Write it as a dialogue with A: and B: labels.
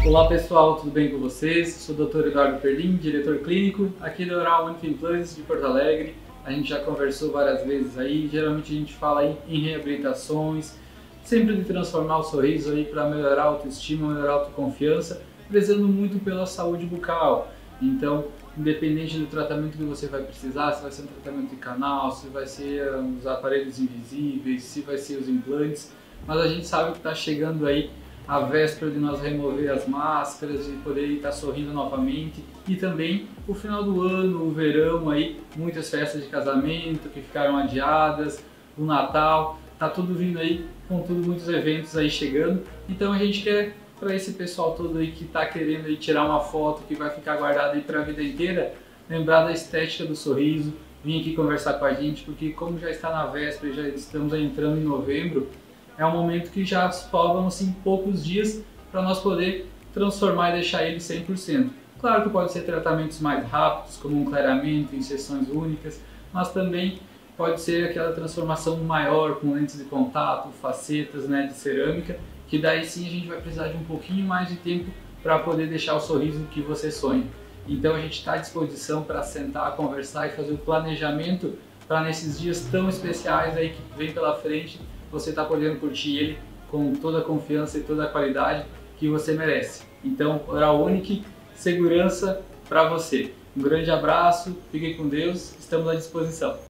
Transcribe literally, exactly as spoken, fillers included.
A: Olá pessoal, tudo bem com vocês? Sou o doutor Eduardo Perlin, diretor clínico aqui da Oral Unique Implants de Porto Alegre. A gente já conversou várias vezes aí, geralmente a gente fala aí em reabilitações, sempre de transformar o sorriso aí para melhorar a autoestima, melhorar a autoconfiança, prezando muito pela saúde bucal. Então, independente do tratamento que você vai precisar, se vai ser um tratamento de canal, se vai ser os aparelhos invisíveis, se vai ser os implantes, mas a gente sabe que está chegando aí a véspera de nós remover as máscaras, de poder estar sorrindo novamente, e também o final do ano, o verão aí, muitas festas de casamento que ficaram adiadas, o Natal, tá tudo vindo aí, com tudo, muitos eventos aí chegando. Então a gente quer, para esse pessoal todo aí que está querendo aí tirar uma foto que vai ficar guardada aí para a vida inteira, lembrar da estética do sorriso, vir aqui conversar com a gente, porque como já está na véspera, já estamos aí entrando em novembro, é um momento que já sobram assim, poucos dias para nós poder transformar e deixar ele cem por cento. Claro que pode ser tratamentos mais rápidos, como um clareamento em sessões únicas, mas também pode ser aquela transformação maior com lentes de contato, facetas, né, de cerâmica, que daí sim a gente vai precisar de um pouquinho mais de tempo para poder deixar o sorriso que você sonha. Então a gente está à disposição para sentar, conversar e fazer o planejamento para nesses dias tão especiais aí que vem pela frente, você está podendo curtir ele com toda a confiança e toda a qualidade que você merece. Então, Oral Unique, segurança para você. Um grande abraço, fiquem com Deus, estamos à disposição.